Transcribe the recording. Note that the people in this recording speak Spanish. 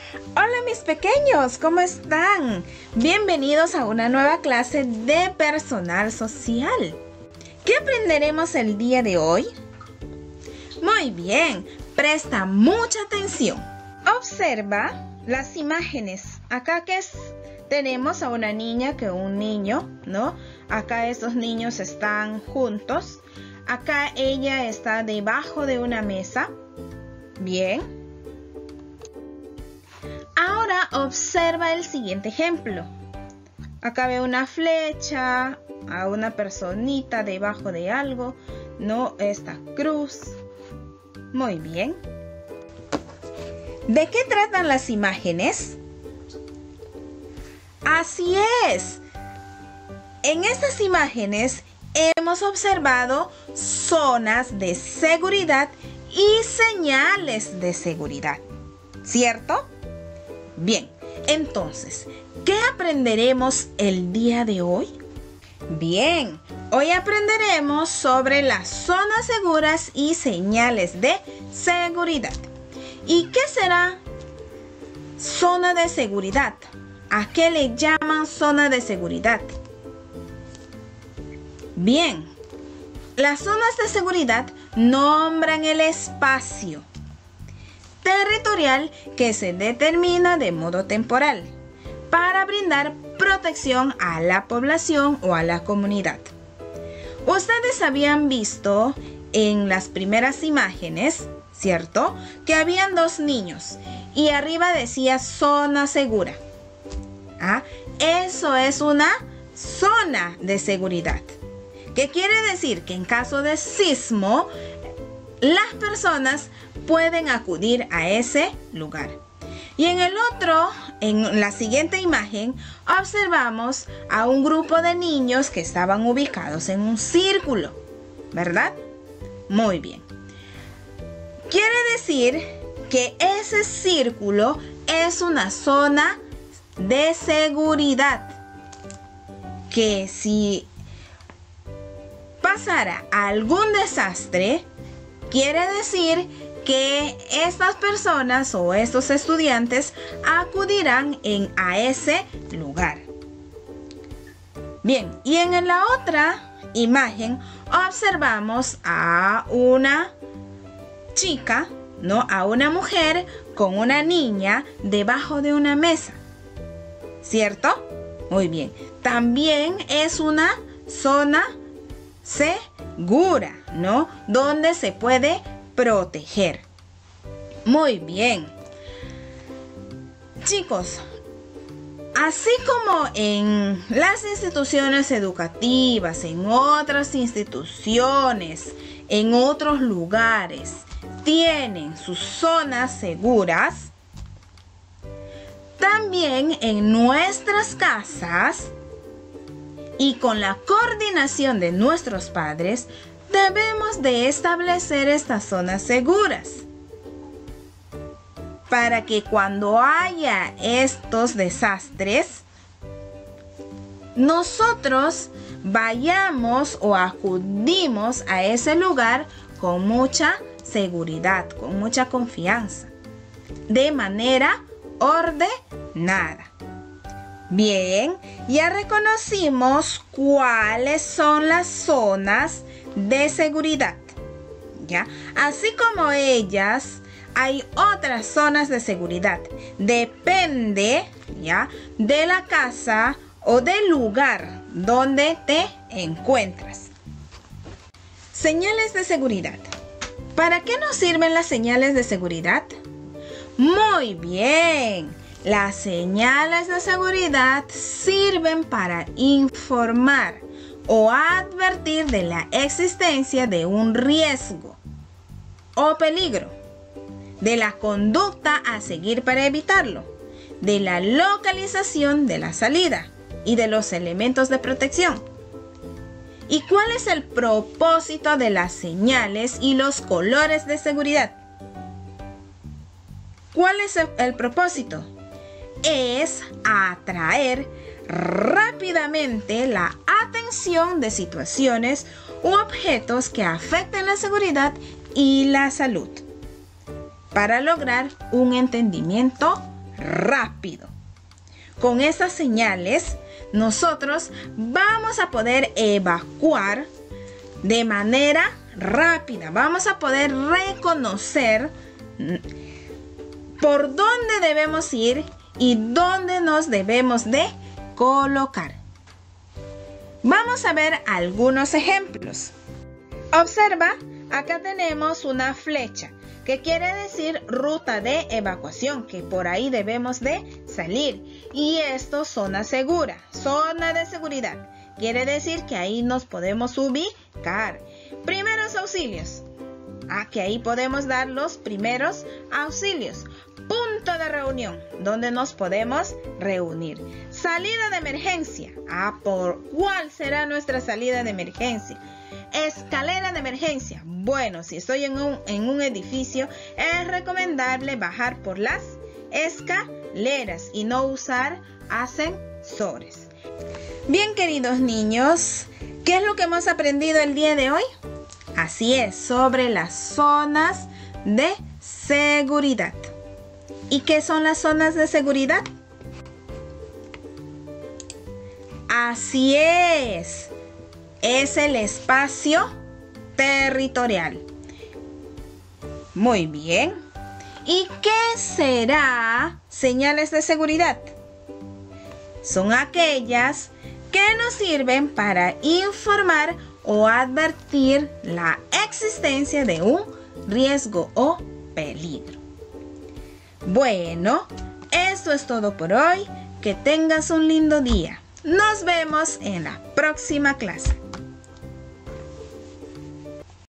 Hola mis pequeños, ¿cómo están? Bienvenidos a una nueva clase de personal social. ¿Qué aprenderemos el día de hoy? Muy bien, presta mucha atención. Observa las imágenes. Acá tenemos a una niña que un niño, ¿no? Acá estos niños están juntos. Acá ella está debajo de una mesa. Bien. Ahora observa el siguiente ejemplo. Acá veo una flecha, a una personita debajo de algo, ¿no? Esta cruz. Muy bien. ¿De qué tratan las imágenes? Así es. En estas imágenes hemos observado zonas de seguridad y señales de seguridad, ¿cierto? Bien, entonces, ¿qué aprenderemos el día de hoy? Bien, hoy aprenderemos sobre las zonas seguras y señales de seguridad. ¿Y qué será zona de seguridad? ¿A qué le llaman zona de seguridad? Bien, las zonas de seguridad nombran el espacio territorial que se determina de modo temporal para brindar protección a la población o a la comunidad. Ustedes habían visto en las primeras imágenes, ¿cierto?, que habían dos niños y arriba decía zona segura. Eso es una zona de seguridad. ¿Qué quiere decir? Que en caso de sismo, las personas pueden acudir a ese lugar. Y en la siguiente imagen, observamos a un grupo de niños que estaban ubicados en un círculo, ¿verdad? Muy bien. Quiere decir que ese círculo es una zona de seguridad, que si pasara algún desastre, quiere decir que estas personas o estos estudiantes acudirán a ese lugar. Bien, y en la otra imagen observamos a una chica, ¿no? A una mujer con una niña debajo de una mesa, ¿cierto? Muy bien. También es una zona segura, ¿no? Donde se puede proteger. Muy bien. Chicos, así como en las instituciones educativas, en otras instituciones, en otros lugares, tienen sus zonas seguras, también en nuestras casas y con la coordinación de nuestros padres, debemos de establecer estas zonas seguras para que cuando haya estos desastres, nosotros vayamos o acudimos a ese lugar con mucha seguridad, con mucha confianza, de manera ordenada. Bien, ya reconocimos cuáles son las zonas de seguridad, ¿ya? Así como ellas, hay otras zonas de seguridad. Depende, ¿ya?, de la casa o del lugar donde te encuentras. Señales de seguridad. ¿Para qué nos sirven las señales de seguridad? Muy bien. Las señales de seguridad sirven para informar o advertir de la existencia de un riesgo o peligro, de la conducta a seguir para evitarlo, de la localización de la salida y de los elementos de protección. ¿Y cuál es el propósito de las señales y los colores de seguridad? ¿Cuál es el propósito? Es atraer rápidamente la atención de situaciones u objetos que afecten la seguridad y la salud, para lograr un entendimiento rápido. Con esas señales, nosotros vamos a poder evacuar de manera rápida. Vamos a poder reconocer por dónde debemos ir y dónde nos debemos de colocar. Vamos a ver algunos ejemplos. Observa, acá tenemos una flecha que quiere decir ruta de evacuación, que por ahí debemos de salir. Y esto, zona segura, zona de seguridad. Quiere decir que ahí nos podemos ubicar. Primeros auxilios. Que ahí podemos dar los primeros auxilios. Punto de reunión, donde nos podemos reunir. Salida de emergencia. ¿Por cuál será nuestra salida de emergencia? Escalera de emergencia. Bueno, si estoy en un edificio, es recomendable bajar por las escaleras y no usar ascensores. Bien, queridos niños, ¿qué es lo que hemos aprendido el día de hoy? Así es, sobre las zonas de seguridad. ¿Y qué son las zonas de seguridad? Así es el espacio territorial. Muy bien. ¿Y qué será señales de seguridad? Son aquellas que nos sirven para informar o advertir la existencia de un riesgo o peligro. Bueno, esto es todo por hoy. Que tengas un lindo día. Nos vemos en la próxima clase.